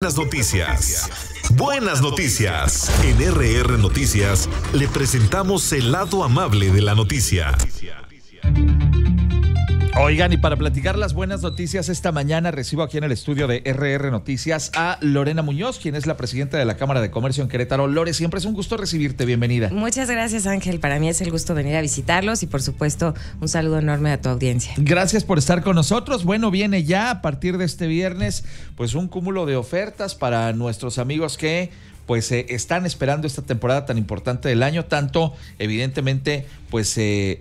buenas noticias. Buenas noticias. En RR Noticias le presentamos el lado amable de la noticia. Oigan, y para platicar las buenas noticias esta mañana recibo aquí en el estudio de RR Noticias a Lorena Muñoz, quien es la presidenta de la Cámara de Comercio en Querétaro. Lore, siempre es un gusto recibirte, bienvenida. Muchas gracias, Ángel, para mí es el gusto venir a visitarlos y por supuesto un saludo enorme a tu audiencia. Gracias por estar con nosotros. Bueno, viene ya a partir de este viernes pues un cúmulo de ofertas para nuestros amigos que pues están esperando esta temporada tan importante del año, tanto evidentemente pues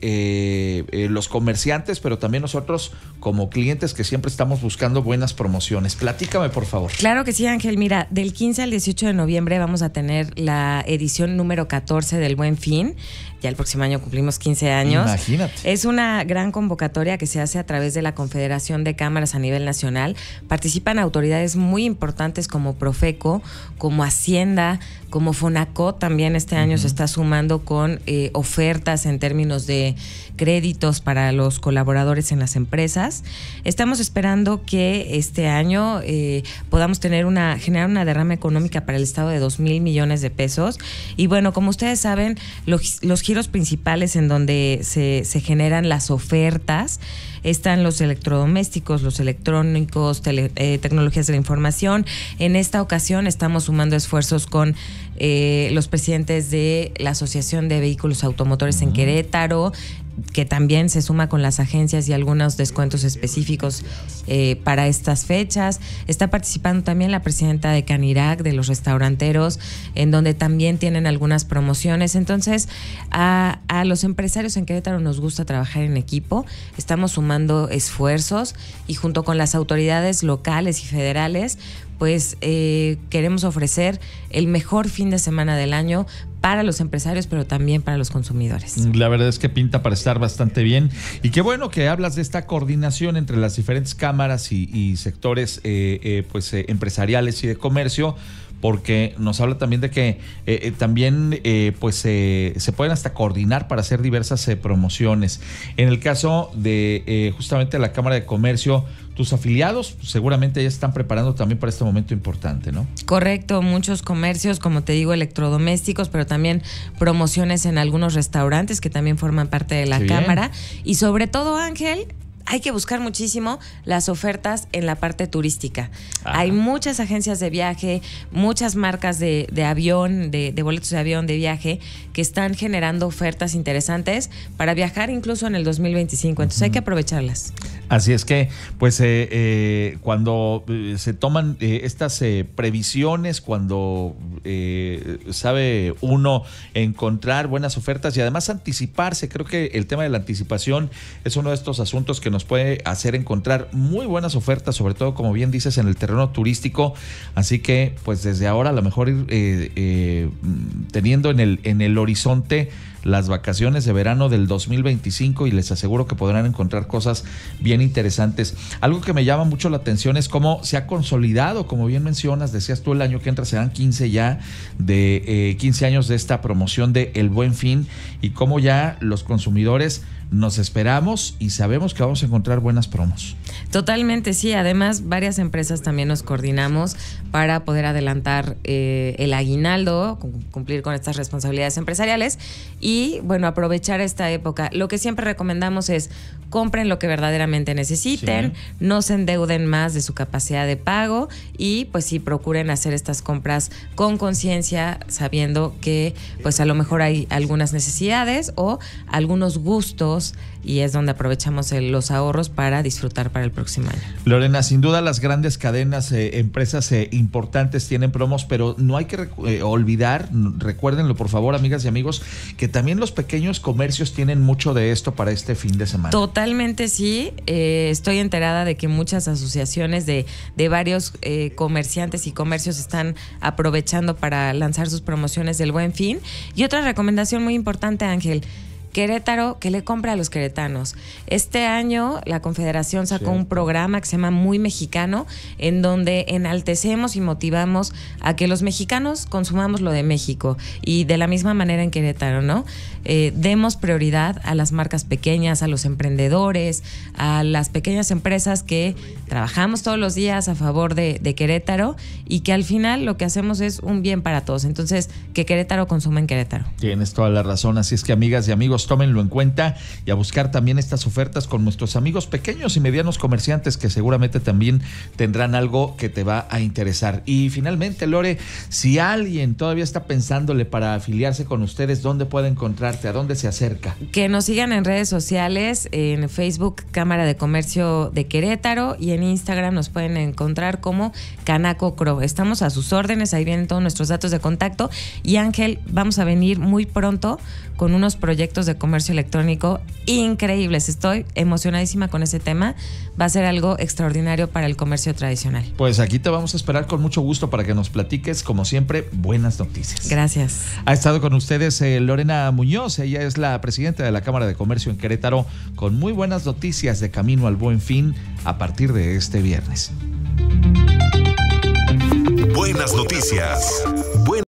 los comerciantes, pero también nosotros como clientes que siempre estamos buscando buenas promociones. Platícame, por favor. Claro que sí, Ángel. Mira, del 15 al 18 de noviembre vamos a tener la edición número 14 del Buen Fin. Ya el próximo año cumplimos 15 años. Imagínate. Es una gran convocatoria que se hace a través de la Confederación de Cámaras a nivel nacional. Participan autoridades muy importantes como Profeco, como Hacienda, como Fonacot. También este año se está sumando con ofertas en términos de créditos para los colaboradores en las empresas. Estamos esperando que este año podamos generar una derrama económica para el Estado de 2,000 millones de pesos. Y bueno, como ustedes saben, los giros principales en donde se generan las ofertas están los electrodomésticos, los electrónicos, tecnologías de la información. En esta ocasión estamos sumando esfuerzos con los presidentes de la Asociación de Vehículos Automotores en Querétaro, que también se suma con las agencias y algunos descuentos específicos para estas fechas. Está participando también la presidenta de Canirac, de los restauranteros, en donde también tienen algunas promociones. Entonces, a los empresarios en Querétaro nos gusta trabajar en equipo. Estamos sumando esfuerzos y junto con las autoridades locales y federales, pues queremos ofrecer el mejor fin de semana del año para los empresarios, pero también para los consumidores. La verdad es que pinta para estar bastante bien. Y qué bueno que hablas de esta coordinación entre las diferentes cámaras y sectores empresariales y de comercio, porque nos habla también de que también se pueden hasta coordinar para hacer diversas promociones. En el caso de justamente la Cámara de Comercio, tus afiliados seguramente ya están preparando también para este momento importante, ¿no? Correcto, muchos comercios, como te digo, electrodomésticos, pero también promociones en algunos restaurantes que también forman parte de la Cámara. Y sobre todo, Ángel, hay que buscar muchísimo las ofertas en la parte turística. Ajá. Hay muchas agencias de viaje, muchas marcas de avión, de boletos de avión, de viaje, que están generando ofertas interesantes para viajar incluso en el 2025. Entonces hay que aprovecharlas. Así es que, pues, cuando se toman estas previsiones, cuando sabe uno encontrar buenas ofertas y además anticiparse, creo que el tema de la anticipación es uno de estos asuntos que nos puede hacer encontrar muy buenas ofertas, sobre todo, como bien dices, en el terreno turístico. Así que, pues, desde ahora a lo mejor ir teniendo en el horizonte las vacaciones de verano del 2025 y les aseguro que podrán encontrar cosas bien interesantes. Algo que me llama mucho la atención es cómo se ha consolidado, como bien mencionas, decías tú, el año que entra serán 15 ya de 15 años de esta promoción de El Buen Fin y cómo ya los consumidores nos esperamos y sabemos que vamos a encontrar buenas promos. Totalmente, sí. Además, varias empresas también nos coordinamos para poder adelantar el aguinaldo, cumplir con estas responsabilidades empresariales y, bueno, aprovechar esta época. Lo que siempre recomendamos es compren lo que verdaderamente necesiten, no se endeuden más de su capacidad de pago y, pues sí, procuren hacer estas compras con conciencia, sabiendo que, pues, a lo mejor hay algunas necesidades o algunos gustos y es donde aprovechamos los ahorros para disfrutar para el próximo año. Lorena, sin duda las grandes cadenas, empresas importantes tienen promos, pero no hay que olvidar, recuérdenlo por favor, amigas y amigos, que también los pequeños comercios tienen mucho de esto para este fin de semana. Totalmente sí, estoy enterada de que muchas asociaciones de varios comerciantes y comercios están aprovechando para lanzar sus promociones del Buen Fin. Y otra recomendación muy importante, Ángel, Querétaro, que le compra a los queretanos. Este año la Confederación sacó un programa que se llama Muy Mexicano, en donde enaltecemos y motivamos a que los mexicanos consumamos lo de México, y de la misma manera en Querétaro, ¿no? Demos prioridad a las marcas pequeñas, a los emprendedores, a las pequeñas empresas que trabajamos todos los días a favor de Querétaro, y que al final lo que hacemos es un bien para todos. Entonces, que Querétaro consuma en Querétaro. Tienes toda la razón, así es que, amigas y amigos, tómenlo en cuenta y a buscar también estas ofertas con nuestros amigos pequeños y medianos comerciantes, que seguramente también tendrán algo que te va a interesar. Y finalmente, Lore, si alguien todavía está pensándole para afiliarse con ustedes, ¿dónde puede encontrarte? ¿A dónde se acerca? Que nos sigan en redes sociales, en Facebook Cámara de Comercio de Querétaro, y en Instagram nos pueden encontrar como Canaco Cro. Estamos a sus órdenes, ahí vienen todos nuestros datos de contacto. Y Ángel, vamos a venir muy pronto con unos proyectos de comercio electrónico increíbles. Estoy emocionadísima con ese tema. Va a ser algo extraordinario para el comercio tradicional. Pues aquí te vamos a esperar con mucho gusto para que nos platiques, como siempre, buenas noticias. Gracias. Ha estado con ustedes Lorena Muñoz. Ella es la presidenta de la Cámara de Comercio en Querétaro, con muy buenas noticias de camino al Buen Fin a partir de este viernes. Buenas noticias.